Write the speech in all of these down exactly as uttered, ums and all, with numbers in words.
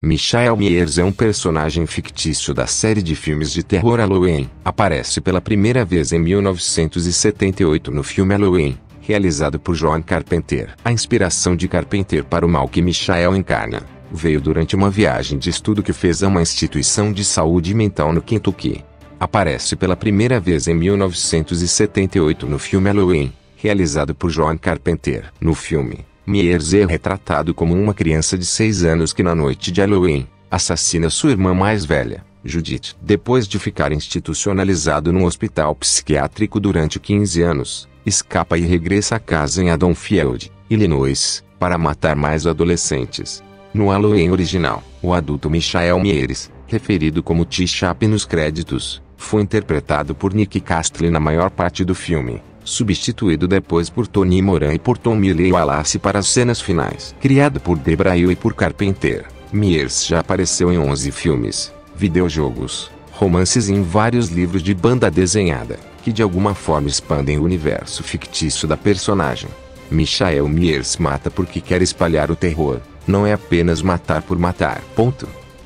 Michael Myers é um personagem fictício da série de filmes de terror Halloween. Aparece pela primeira vez em mil novecentos e setenta e oito no filme Halloween, realizado por John Carpenter. A inspiração de Carpenter para o mal que Michael encarna veio durante uma viagem de estudo que fez a uma instituição de saúde mental no Kentucky. Aparece pela primeira vez em mil novecentos e setenta e oito no filme Halloween, realizado por John Carpenter. No filme, Myers é retratado como uma criança de seis anos que na noite de Halloween, assassina sua irmã mais velha, Judith. Depois de ficar institucionalizado num hospital psiquiátrico durante quinze anos, escapa e regressa a casa em Haddonfield, Illinois, para matar mais adolescentes. No Halloween original, o adulto Michael Myers, referido como T-Chap nos créditos, foi interpretado por Nick Castle na maior parte do filme, substituído depois por Tony Moran e por Tom Milley Wallace para as cenas finais. Criado por Debra Hill e por Carpenter, Myers já apareceu em onze filmes, videojogos, romances e em vários livros de banda desenhada, que de alguma forma expandem o universo fictício da personagem. Michael Myers mata porque quer espalhar o terror, não é apenas matar por matar. Ponto.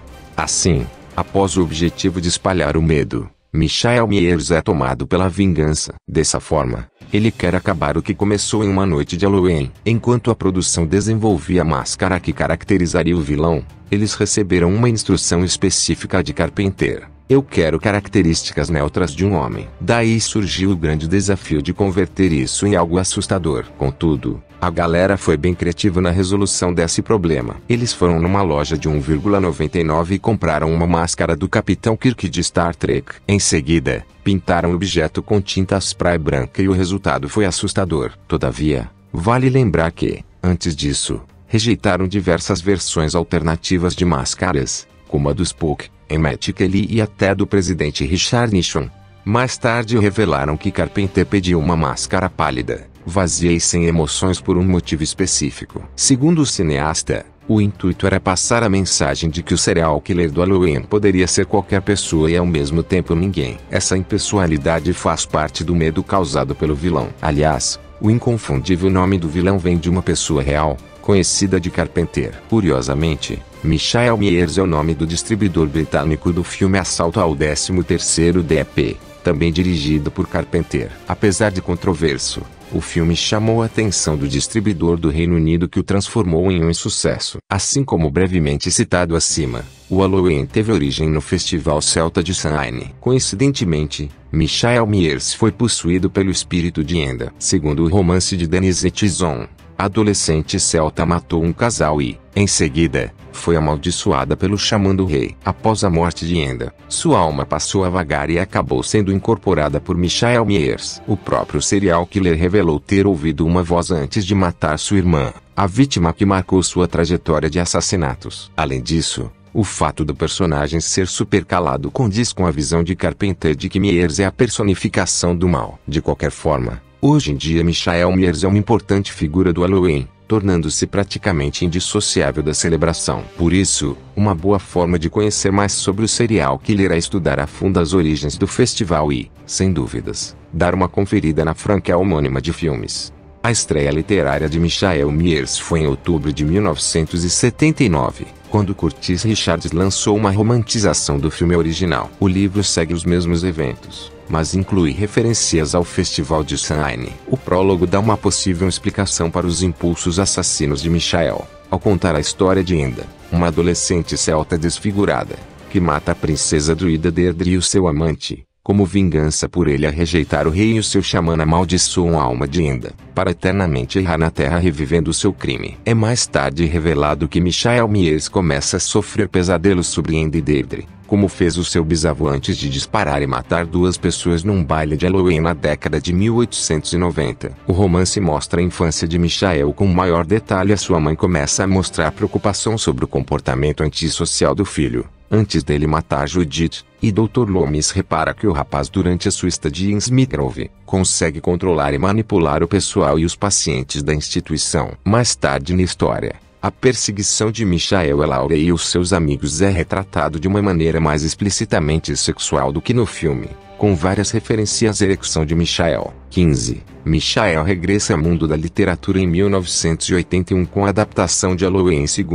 Assim, após o objetivo de espalhar o medo, Michael Myers é tomado pela vingança. Dessa forma, ele quer acabar o que começou em uma noite de Halloween. Enquanto a produção desenvolvia a máscara que caracterizaria o vilão, eles receberam uma instrução específica de Carpenter: eu quero características neutras de um homem. Daí surgiu o grande desafio de converter isso em algo assustador. Contudo, a galera foi bem criativa na resolução desse problema. Eles foram numa loja de um vírgula noventa e nove e compraram uma máscara do Capitão Kirk de Star Trek. Em seguida, pintaram o objeto com tinta spray branca e o resultado foi assustador. Todavia, vale lembrar que, antes disso, rejeitaram diversas versões alternativas de máscaras, como a do Spook, Emmett Kelly e até do presidente Richard Nixon. Mais tarde revelaram que Carpenter pediu uma máscara pálida, vazia e sem emoções por um motivo específico. Segundo o cineasta, o intuito era passar a mensagem de que o serial killer do Halloween poderia ser qualquer pessoa e ao mesmo tempo ninguém. Essa impessoalidade faz parte do medo causado pelo vilão. Aliás, o inconfundível nome do vilão vem de uma pessoa real, conhecida de Carpenter. Curiosamente, Michael Myers é o nome do distribuidor britânico do filme Assalto ao décimo terceiro D P, também dirigido por Carpenter. Apesar de controverso, o filme chamou a atenção do distribuidor do Reino Unido, que o transformou em um sucesso. Assim como brevemente citado acima, o Halloween teve origem no Festival Celta de Samhain. Coincidentemente, Michael Myers foi possuído pelo espírito de Enda. Segundo o romance de Denise Tison, a adolescente celta matou um casal e, em seguida, foi amaldiçoada pelo xamã do rei. Após a morte de Enda, sua alma passou a vagar e acabou sendo incorporada por Michael Myers. O próprio serial killer revelou ter ouvido uma voz antes de matar sua irmã, a vítima que marcou sua trajetória de assassinatos. Além disso, o fato do personagem ser super calado condiz com a visão de Carpenter de que Myers é a personificação do mal. De qualquer forma, hoje em dia Michael Myers é uma importante figura do Halloween, tornando-se praticamente indissociável da celebração. Por isso, uma boa forma de conhecer mais sobre o serial killer é estudar a fundo as origens do festival e, sem dúvidas, dar uma conferida na franquia homônima de filmes. A estreia literária de Michael Myers foi em outubro de mil novecentos e setenta e nove, quando Curtis Richards lançou uma romantização do filme original. O livro segue os mesmos eventos, mas inclui referências ao Festival de Samhain. O prólogo dá uma possível explicação para os impulsos assassinos de Michael, ao contar a história de Enda, uma adolescente celta desfigurada, que mata a princesa druida Deirdre e o seu amante, como vingança por ele a rejeitar o rei, e o seu xamã amaldiçoam a alma de Enda, para eternamente errar na terra revivendo seu crime. É mais tarde revelado que Michael Myers começa a sofrer pesadelos sobre Enda e Deirdre, como fez o seu bisavô antes de disparar e matar duas pessoas num baile de Halloween na década de mil oitocentos e noventa. O romance mostra a infância de Michael com maior detalhe. A sua mãe começa a mostrar preocupação sobre o comportamento antissocial do filho, antes dele matar Judith, e doutor Loomis repara que o rapaz, durante a sua estadia em Smithgrove, consegue controlar e manipular o pessoal e os pacientes da instituição. Mais tarde na história, a perseguição de Michael a Laura e os seus amigos é retratado de uma maneira mais explicitamente sexual do que no filme, com várias referências à ereção de Michael. quinze. Michael regressa ao mundo da literatura em mil novecentos e oitenta e um com a adaptação de Halloween segundo,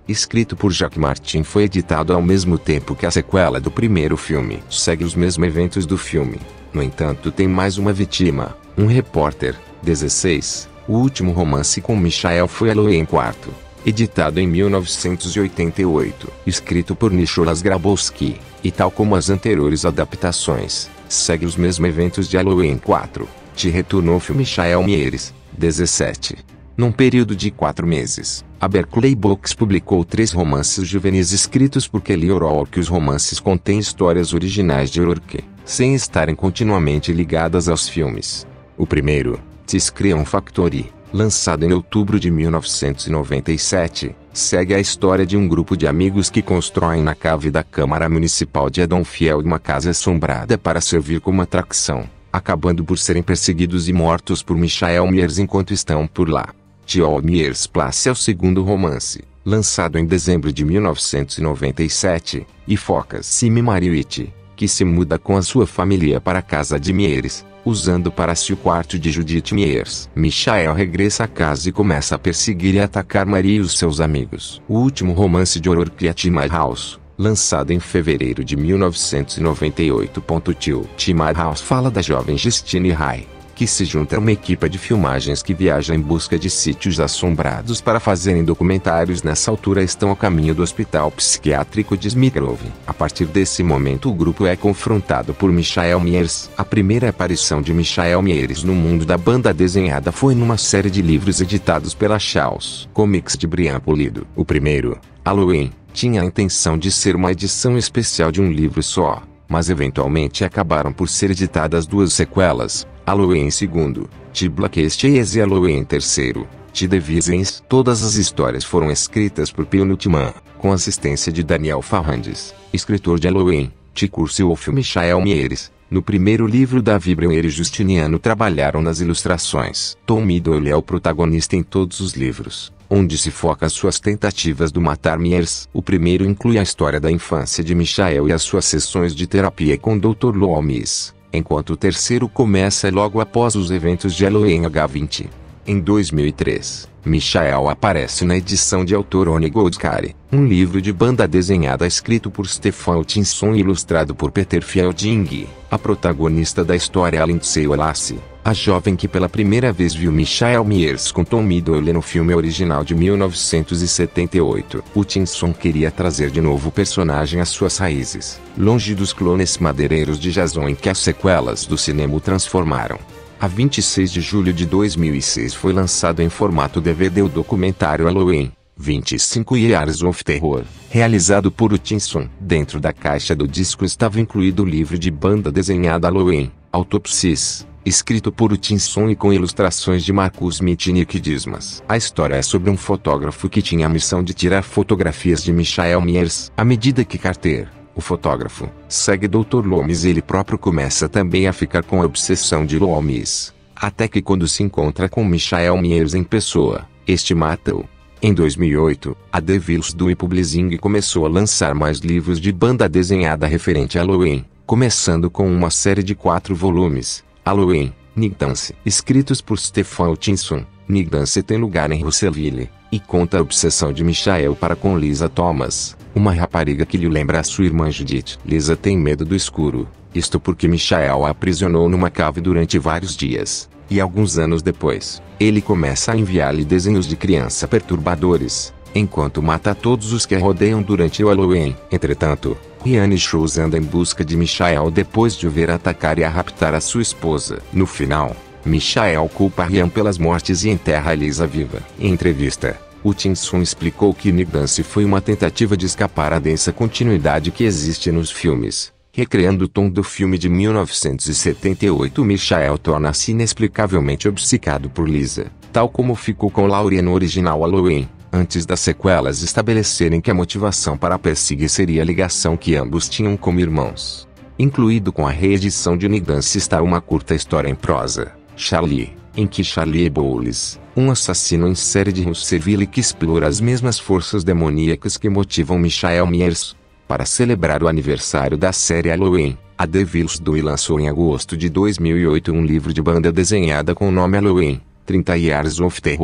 escrito por Jacques Martin, foi editado ao mesmo tempo que a sequela do primeiro filme. Segue os mesmos eventos do filme. No entanto, tem mais uma vítima, um repórter. dezesseis. O último romance com Michael foi Halloween quatro, editado em mil novecentos e oitenta e oito, escrito por Nicholas Grabowski, e tal como as anteriores adaptações, segue os mesmos eventos de Halloween quatro, te retornou o Michael Mieres, dezessete. Num período de quatro meses, a Berkeley Books publicou três romances juvenis escritos por Kelly O'Rourke. Os romances contêm histórias originais de O'Rourke, sem estarem continuamente ligadas aos filmes. O primeiro, Tiscreon Factory, lançado em outubro de mil novecentos e noventa e sete, segue a história de um grupo de amigos que constroem na cave da Câmara Municipal de Haddonfield uma casa assombrada para servir como atração, acabando por serem perseguidos e mortos por Michael Myers enquanto estão por lá. Joel Myers Place é o segundo romance, lançado em dezembro de mil novecentos e noventa e sete, e foca Simi Mariwitch, que se muda com a sua família para a casa de Myers, usando para si o quarto de Judith Myers. Michael regressa à casa e começa a perseguir e atacar Maria e os seus amigos. O último romance de O'Rourke é Timar House, lançado em fevereiro de mil novecentos e noventa e oito. Tio Timar House fala da jovem Justine Ray, que se junta a uma equipe de filmagens que viaja em busca de sítios assombrados para fazerem documentários. Nessa altura estão a caminho do hospital psiquiátrico de Smithgrove. A partir desse momento o grupo é confrontado por Michael Myers. A primeira aparição de Michael Myers no mundo da banda desenhada foi numa série de livros editados pela Chaos Comics de Brian Pulido. O primeiro, Halloween, tinha a intenção de ser uma edição especial de um livro só, mas eventualmente acabaram por ser editadas duas sequelas, Halloween segundo, The Blackest Days e Halloween terceiro, The Divisions. Todas as histórias foram escritas por Phil Newman, com assistência de Daniel Farrandes, escritor de Halloween, The Curse of Michael Myers. No primeiro livro, Davi Breuer e Justiniano trabalharam nas ilustrações. Tom Doyle é o protagonista em todos os livros, onde se foca as suas tentativas de matar Myers. O primeiro inclui a história da infância de Michael e as suas sessões de terapia com doutor Loomis, enquanto o terceiro começa logo após os eventos de Halloween H vinte. Em dois mil e três, Michael aparece na edição de autor Oni Goldscary, um livro de banda desenhada escrito por Stefan Hutchinson e ilustrado por Peter Fielding. A protagonista da é a Lindsay Wallace, a jovem que pela primeira vez viu Michael Myers com Tom Doyle no filme original de mil novecentos e setenta e oito. Hutchinson queria trazer de novo o personagem às suas raízes, longe dos clones madeireiros de Jason em que as sequelas do cinema o transformaram. A vinte e seis de julho de dois mil e seis foi lançado em formato D V D o documentário Halloween, vinte e cinco Years of Terror, realizado por Hutchinson. Dentro da caixa do disco estava incluído o livro de banda desenhada Halloween, Autopsies, escrito por Hutchinson e com ilustrações de Marcus Smith e Nick Dismas. A história é sobre um fotógrafo que tinha a missão de tirar fotografias de Michael Myers. À medida que Carter, o fotógrafo, segue doutor Loomis, ele próprio começa também a ficar com a obsessão de Loomis, até que quando se encontra com Michael Myers em pessoa, este mata-o. Em dois mil e oito, a Devil's Due Publishing começou a lançar mais livros de banda desenhada referente a Halloween, começando com uma série de quatro volumes, Halloween, Nick Dance, escritos por Stefan Hutchinson. Nick Dance tem lugar em Russellville, e conta a obsessão de Michael para com Lisa Thomas, uma rapariga que lhe lembra a sua irmã Judith. Lisa tem medo do escuro, isto porque Michael a aprisionou numa cave durante vários dias, e alguns anos depois, ele começa a enviar-lhe desenhos de criança perturbadores, enquanto mata todos os que a rodeiam durante o Halloween. Entretanto, Rhiannon Schulz anda em busca de Michael depois de o ver atacar e a raptar a sua esposa. No final, Michael culpa Rhiannon pelas mortes e enterra Lisa viva. Em entrevista, Hutchinson explicou que Nick Dance foi uma tentativa de escapar à densa continuidade que existe nos filmes, recriando o tom do filme de mil novecentos e setenta e oito. Michael torna-se inexplicavelmente obcecado por Lisa, tal como ficou com Laurie no original Halloween, antes das sequelas estabelecerem que a motivação para perseguir seria a ligação que ambos tinham como irmãos. Incluído com a reedição de Nick Dance está uma curta história em prosa, Charlie, em que Charlie Bowles, um assassino em série de Russellville que explora as mesmas forças demoníacas que motivam Michael Myers. Para celebrar o aniversário da série Halloween, a Devil's Due lançou em agosto de dois mil e oito um livro de banda desenhada com o nome Halloween, trinta Years of Terror,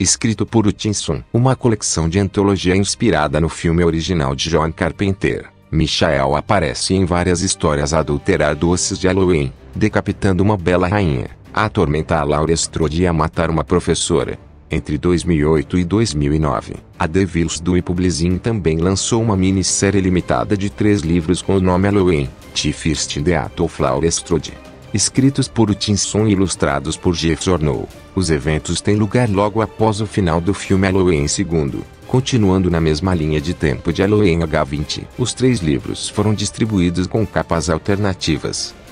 escrito por Hutchinson, uma coleção de antologia inspirada no filme original de John Carpenter. Michael aparece em várias histórias a adulterar doces de Halloween, decapitando uma bela rainha, a atormentar Laurie Strode e a matar uma professora. Entre dois mil e oito e dois mil e nove, a Devils do Publishing também lançou uma minissérie limitada de três livros com o nome Halloween, The First Death of Laurie Strode. Escritos por Hutchinson e ilustrados por Jeff Zornow, os eventos têm lugar logo após o final do filme Halloween segundo, continuando na mesma linha de tempo de Halloween H vinte. Os três livros foram distribuídos com capas alternativas.